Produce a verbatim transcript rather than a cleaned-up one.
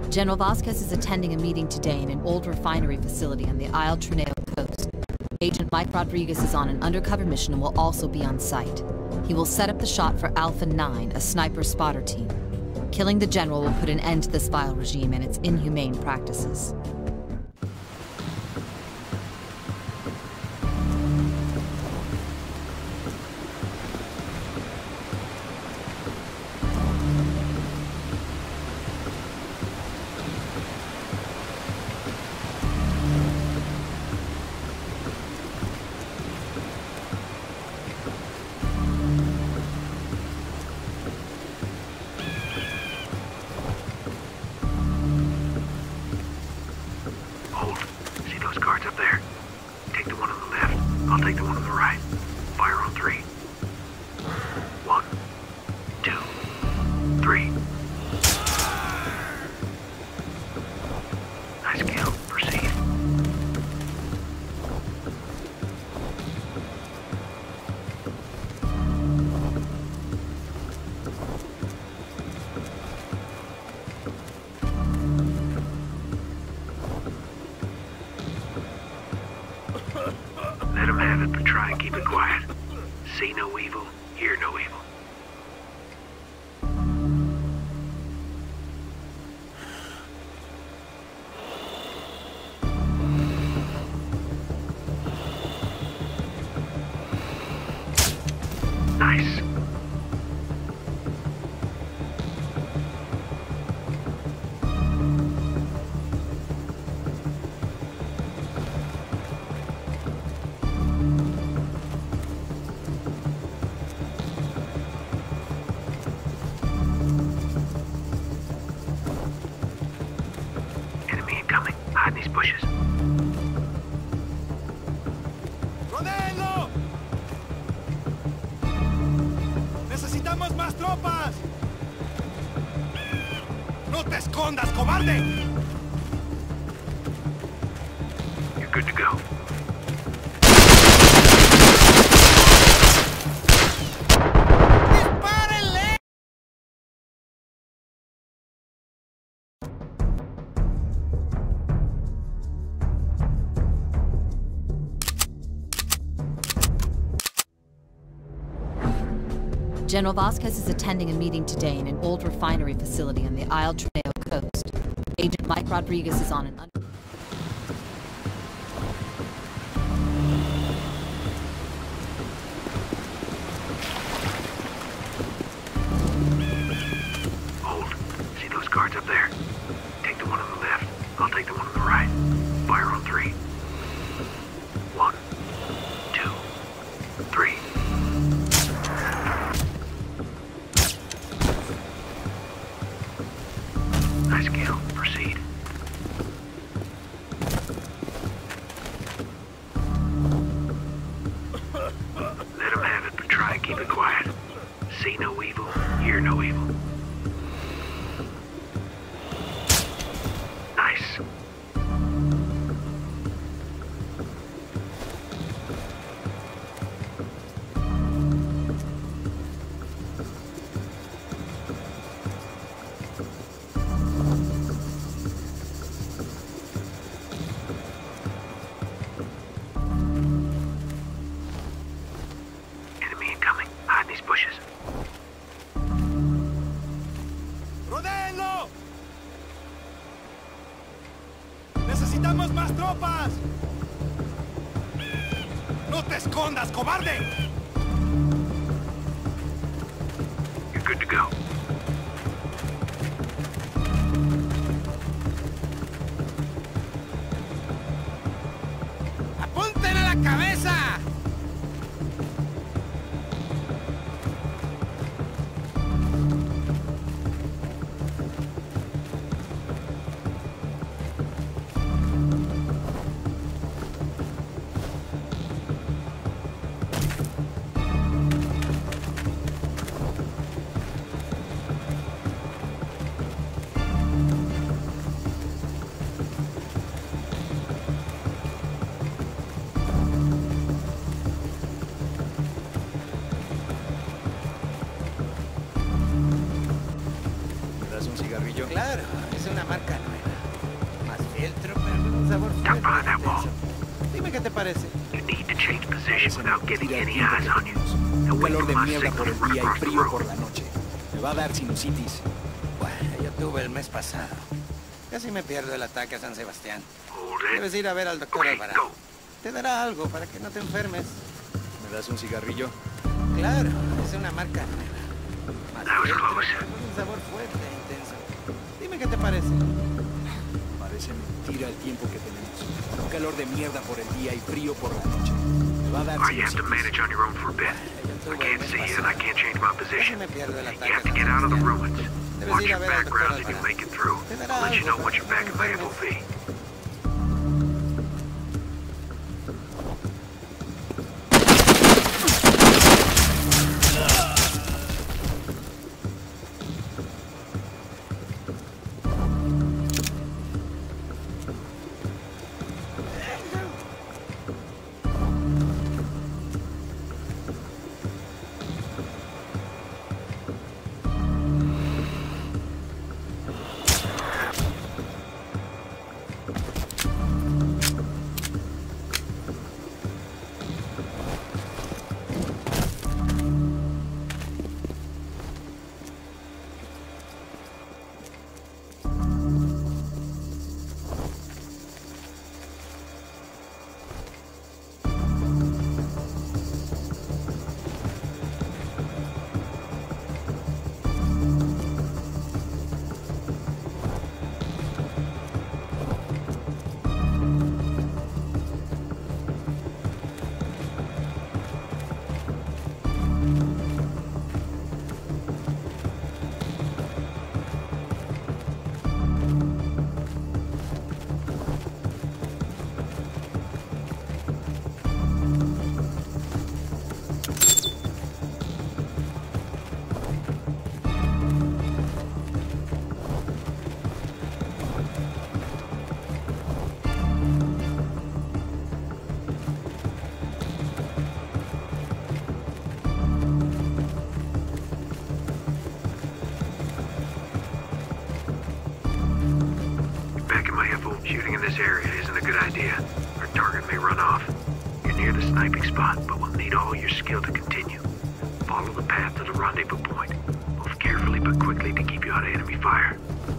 General Vasquez is attending a meeting today in an old refinery facility on the Isle Trineo coast. Agent Mike Rodriguez is on an undercover mission and will also be on site. He will set up the shot for Alpha nine, a sniper spotter team. Killing the General will put an end to this vile regime and its inhumane practices. I'll take the one on the right. Fire on three. One, two, three. Nice kill. Proceed. Let him have it, but try and keep it quiet. See no evil, hear no evil. Nice. Hide in these bushes. ¡Rodéenlo! ¡Necesitamos más tropas! ¡No te escondas, cobarde! You're good to go. General Vasquez is attending a meeting today in an old refinery facility on the Isle Trineo coast. Agent Mike Rodriguez is on an under Hold. See those guards up there? Take the one on the left. I'll take the one on the right. Fire on three. One, two, three. Nice kill. Proceed. Let him have it, but try and keep it quiet. See no evil, hear no evil. Nice. Hide in these bushes. ¡Rodéenlo! ¡Necesitamos más tropas! ¡No te escondas, cobarde! You're good to go. ¡Apunten a la cabeza! ¿Me das un cigarrillo? Claro, es una marca qué te parece. You need to change position without getting any eyes on you. And Un wait calor for de my mierda signal por to el run día y across the frío road. por la noche. Me va a dar sinusitis. Bueno, yo tuve el mes pasado. Casi me pierdo el ataque a San Sebastián. Hold it. Debes ir a ver al doctor Okay, Alvarado. go. Te dará algo para que no te enfermes. ¿Me das un cigarrillo? Claro, es una marca nueva. Más That was filtro, close. con un sabor fuerte e intenso. Dime qué te parece. Parece mentira el tiempo que tenemos. Un calor de mierda por el día y frío por la noche. Me va a dar Alright, you have to sinusitis. manage on your own for a bit. I can't see you and I can't change my Casi position. me pierdo el You ataque have a to San get out of the Sebastián. ruins. Debes Watch ir a your ver al doctor background as you Alvarado. make it through. Te dará I'll let you algo know once para you're que back no in my te F O enfermes. V. Shooting in this area isn't a good idea. Our target may run off. You're near the sniping spot, but we'll need all your skill to continue. Follow the path to the rendezvous point. Move carefully but quickly to keep you out of enemy fire.